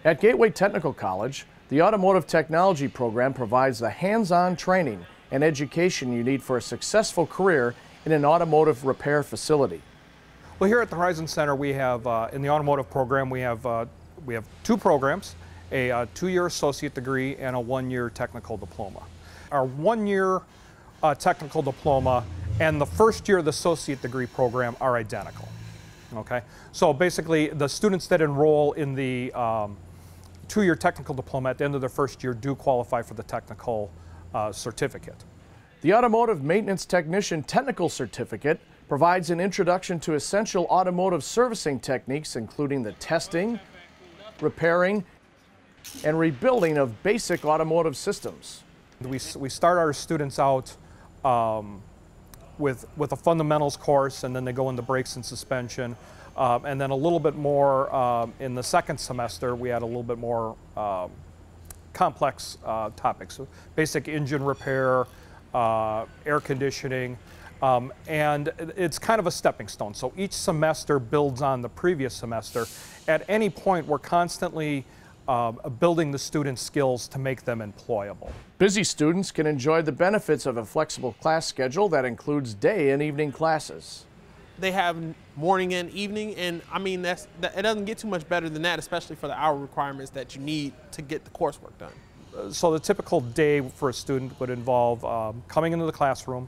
At Gateway Technical College, the Automotive Technology program provides the hands-on training and education you need for a successful career in an automotive repair facility. Well, here at the Horizon Center, we have, in the automotive program, we have two programs, a two-year associate degree and a one-year technical diploma. Our one-year technical diploma and the first year of the associate degree program are identical. Okay, so basically the students that enroll in the two-year technical diploma at the end of their first year do qualify for the technical certificate. The Automotive Maintenance Technician Technical Certificate provides an introduction to essential automotive servicing techniques, including the testing, repairing, and rebuilding of basic automotive systems. We start our students out with a fundamentals course, and then they go into brakes and suspension, and then a little bit more in the second semester. We had a little bit more complex topics, so basic engine repair, air conditioning, and it's kind of a stepping stone. So each semester builds on the previous semester. At any point, we're constantly building the students' skills to make them employable. Busy students can enjoy the benefits of a flexible class schedule that includes day and evening classes. They have morning and evening, and I mean, it doesn't get too much better than that, especially for the hour requirements that you need to get the coursework done. So the typical day for a student would involve coming into the classroom.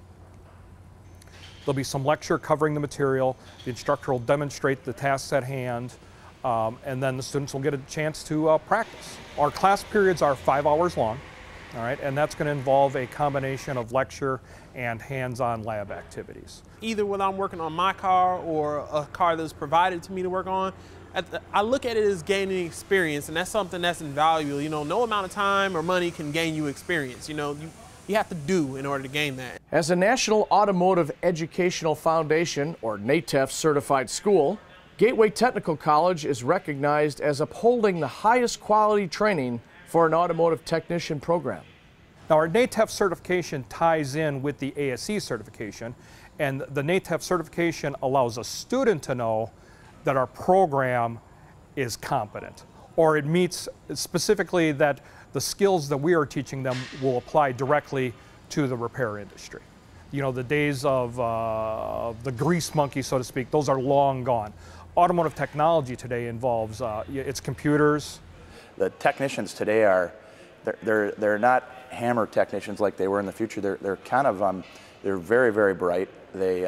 There'll be some lecture covering the material. The instructor will demonstrate the tasks at hand, and then the students will get a chance to practice. Our class periods are 5 hours long, all right, and that's going to involve a combination of lecture and hands-on lab activities. Either when I'm working on my car or a car that's provided to me to work on, I look at it as gaining experience, and that's something that's invaluable. You know, no amount of time or money can gain you experience. You know, you have to do in order to gain that. As a National Automotive Educational Foundation, or NATEF certified school, Gateway Technical College is recognized as upholding the highest quality training for an automotive technician program. Now, our NATEF certification ties in with the ASE certification, and the NATEF certification allows a student to know that our program is competent, or it meets specifically that the skills that we are teaching them will apply directly to the repair industry. You know, the days of the grease monkey, so to speak, those are long gone. Automotive technology today involves it's computers. The technicians today are, they're not hammer technicians like they were in the future. They're kind of, they're very, very bright. They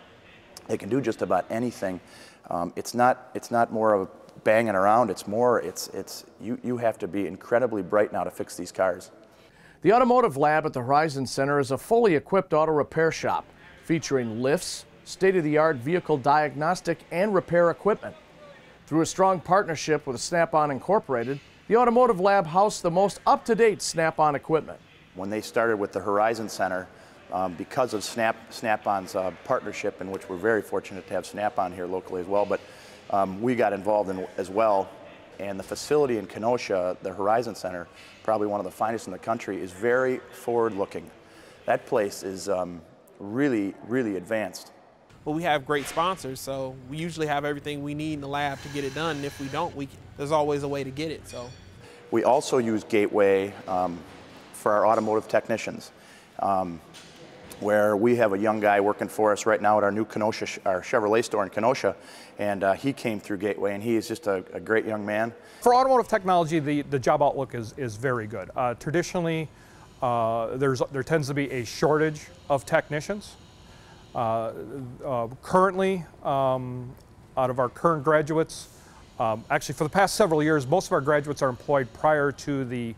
can do just about anything. It's not more of banging around. It's more, you have to be incredibly bright now to fix these cars. The Automotive Lab at the Horizon Center is a fully equipped auto repair shop featuring lifts, state-of-the-art vehicle diagnostic and repair equipment. Through a strong partnership with Snap-on Incorporated, the Automotive Lab housed the most up-to-date Snap-on equipment. When they started with the Horizon Center, because of Snap-on's partnership, in which we're very fortunate to have Snap-on here locally as well, but we got involved in as well. And the facility in Kenosha, the Horizon Center, probably one of the finest in the country, is very forward-looking. That place is really, really advanced. Well, we have great sponsors, so we usually have everything we need in the lab to get it done. And if we don't, there's always a way to get it. So we also use Gateway for our automotive technicians, where we have a young guy working for us right now at our new Kenosha, our Chevrolet store in Kenosha, and he came through Gateway, and he is just a great young man. For automotive technology, the job outlook is very good. Traditionally, there tends to be a shortage of technicians. Currently, out of our current graduates, actually for the past several years, most of our graduates are employed prior to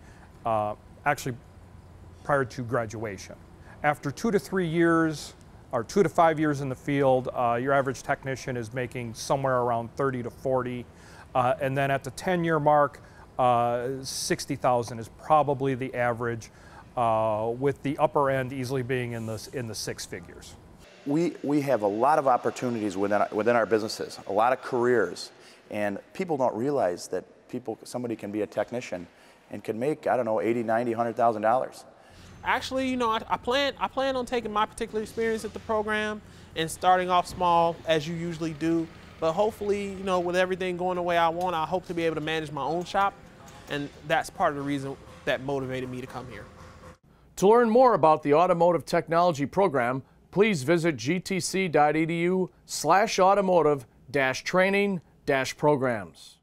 prior to graduation. After 2 to 3 years, or 2 to 5 years in the field, your average technician is making somewhere around 30 to 40, and then at the 10-year mark, 60,000 is probably the average, with the upper end easily being in the 6 figures. We have a lot of opportunities within our businesses, a lot of careers, and people don't realize that somebody can be a technician and can make, I don't know, $80,000, $90,000, $100,000. actually, you know, I plan on taking my particular experience at the program and starting off small as you usually do. But hopefully, you know, with everything going the way I want, I hope to be able to manage my own shop And that's part of the reason that motivated me to come here. To learn more about the Automotive Technology program, please visit gtc.edu/automotive-training-programs.